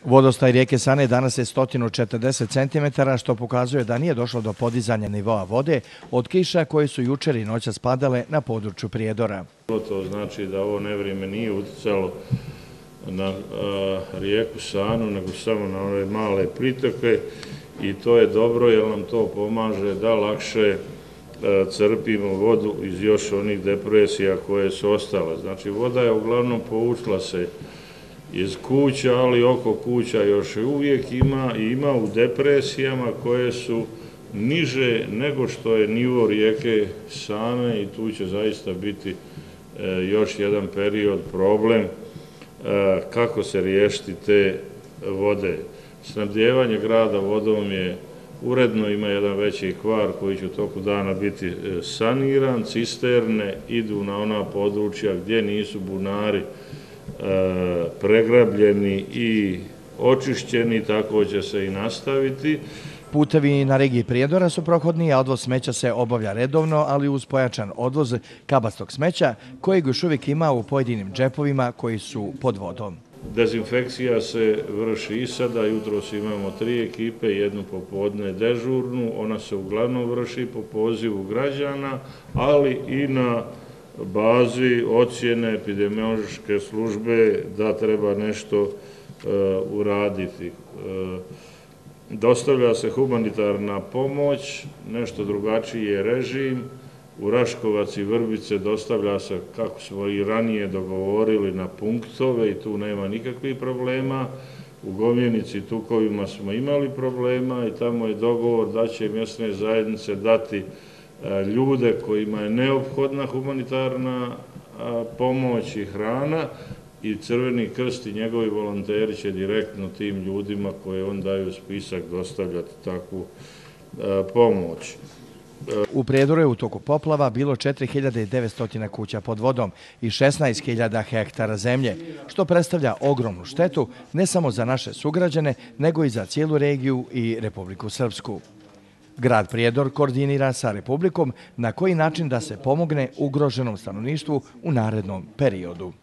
Vodostaj rijeke Sane danas je 140 cm, što pokazuje da nije došlo do podizanja nivoa vode od kiša koje su jučer i noćas padale na području Prijedora. To znači da ovo nevrijeme nije utjecalo na rijeku Sanu, nego samo na one male pritoke i to je dobro jer nam to pomaže da lakše crpimo vodu iz još onih depresija koje su ostale. Znači voda je uglavnom povučla se iz kuća, ali oko kuća još uvijek ima u depresijama koje su niže nego što je nivo rijeke Sane i tu će zaista biti još jedan period problem kako se riješiti te vode. Snabdijevanje grada vodom je uredno, ima jedan veći kvar koji će u toku dana biti saniran, cisterne idu na ona područja gdje nisu bunari pregrabljeni i očišćeni, tako će se i nastaviti. Putevi na regiji Prijedora su prohodni, a odvoz smeća se obavlja redovno, ali uz pojačan odvoz kabastog smeća, kojeg još uvijek ima u pojedinim džepovima koji su pod vodom. Dezinfekcija se vrši i sada, jutros imamo 3 ekipe, jednu popodne dežurnu, ona se uglavnom vrši po pozivu građana, ali i na bazi ocjene epidemiološke službe da treba nešto uraditi. Dostavlja se humanitarna pomoć, nešto drugačiji je režim. U Raškovac i Vrbice dostavlja se, kako smo i ranije dogovorili, na punktove i tu nema nikakvih problema. U Gomjenici i Tukovima smo imali problema i tamo je dogovor da će mjesne zajednice dati ljude kojima je neophodna humanitarna pomoć i hrana i Crveni krst i njegovi volonteri će direktno tim ljudima koje on daju spisak dostavljati takvu pomoć. U Prijedoru je u toku poplava bilo 4900 kuća pod vodom i 16.000 hektara zemlje, što predstavlja ogromnu štetu ne samo za naše sugrađane, nego i za cijelu regiju i Republiku Srpsku. Grad Prijedor koordinira sa Republikom na koji način da se pomogne ugroženom stanovništvu u narednom periodu.